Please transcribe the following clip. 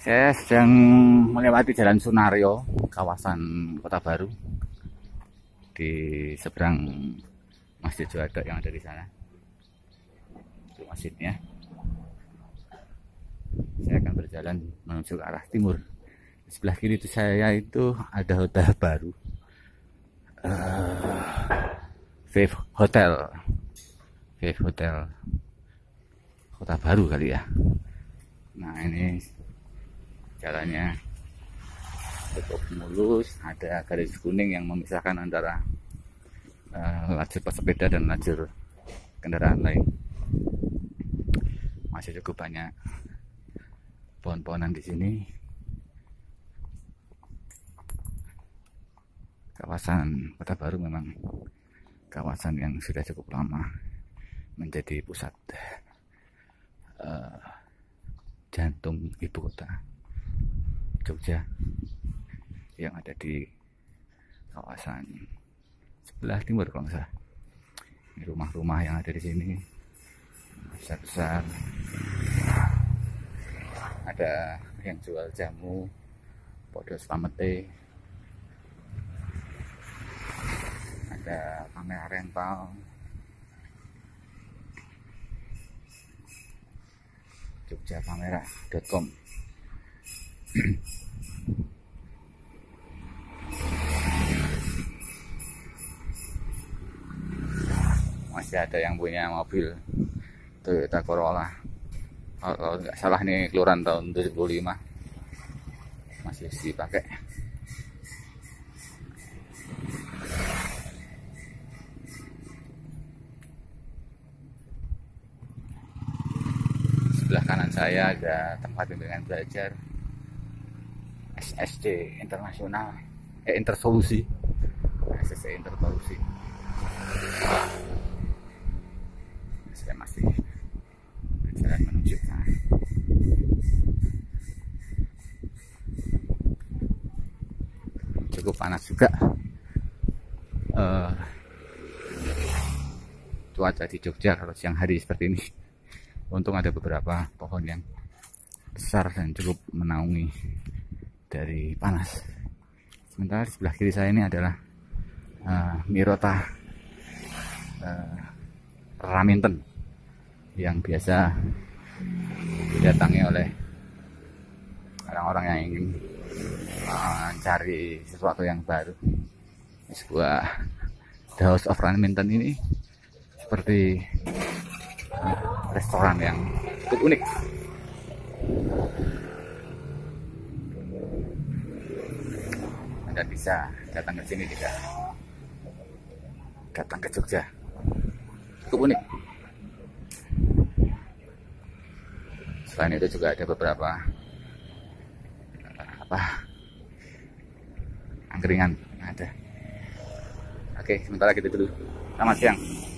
Saya sedang melewati Jalan Sunario, kawasan Kota Baru, di seberang Masjid Juanda yang ada di sana. Itu masjidnya. Saya akan berjalan menuju ke arah timur. Di sebelah kiri itu saya itu ada hotel baru, Wave Hotel, Wave Hotel Kota Baru kali ya. Nah, ini jalannya cukup mulus, ada garis kuning yang memisahkan antara lajur pesepeda dan lajur kendaraan lain. Masih cukup banyak pohon-pohonan di sini. Kawasan Kota Baru memang kawasan yang sudah cukup lama menjadi pusat jantung ibu kota Jogja yang ada di kawasan sebelah timur kalau nggak salah. Ini rumah-rumah yang ada di sini besar-besar. Ada yang jual jamu, podo slamete, ada kamera rental, jogjakamera.com. Masih ada yang punya mobil Toyota Corolla, kalau nggak salah nih keluaran tahun 2005, masih dipakai. Sebelah kanan saya ada tempat bimbingan belajar SSC Internasional, Intersolusi, SSC Intersolusi. Saya masih berjalan menuju ke sana. Cukup panas juga. Cuaca di Jogja kalau siang hari seperti ini. Untung ada beberapa pohon yang besar dan cukup menaungi dari panas. Sementara di sebelah kiri saya ini adalah Mirota Raminten yang biasa didatangi oleh orang-orang yang ingin mencari sesuatu yang baru. Sebuah The House of Raminten ini seperti restoran yang cukup unik. Anda bisa datang ke sini jika datang ke Jogja. Cukup unik. Selain itu juga ada beberapa angkringan ada. Oke, sementara gitu dulu. Selamat siang.